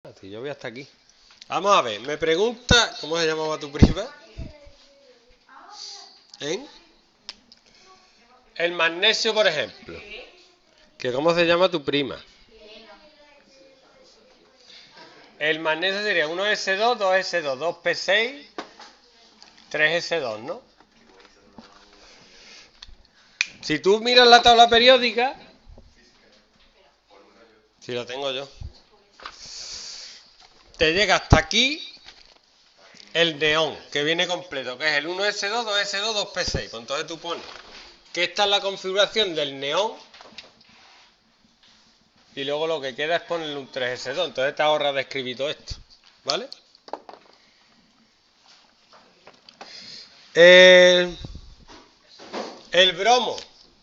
Si yo voy hasta aquí. Vamos a ver, me pregunta, ¿cómo se llamaba tu prima? ¿En? El magnesio, por ejemplo. ¿Que cómo se llama tu prima? El magnesio sería 1s2, 2s2, 2p6, 3s2, ¿no? Si tú miras la tabla periódica, si lo tengo yo, te llega hasta aquí el neón, que viene completo, que es el 1s2, 2s2, 2p6. Pues entonces tú pones que esta es la configuración del neón y luego lo que queda es ponerle un 3s2. Entonces te ahorras de escribir todo esto, ¿vale? El bromo,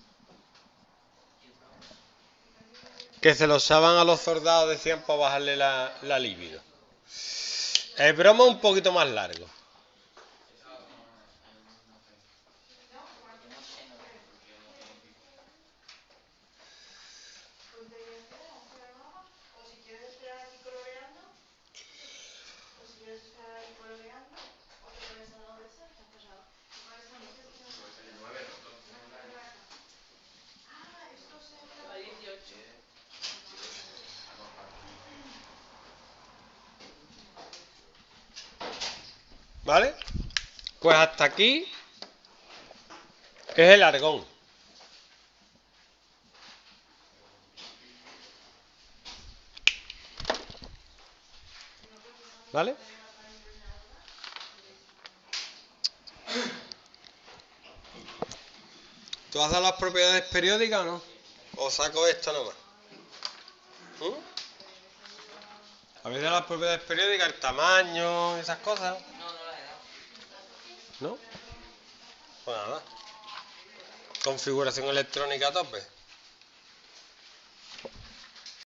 que se lo usaban a los soldados, decían, para bajarle la libido. El bromo es un poquito más largo. ¿Vale? Pues hasta aquí es el argón. ¿Vale? ¿Tú has dado las propiedades periódicas o no? ¿O saco esto nomás? ¿Habéis dado las propiedades periódicas, el tamaño, esas cosas? ¿No? Pues nada. Configuración electrónica a tope.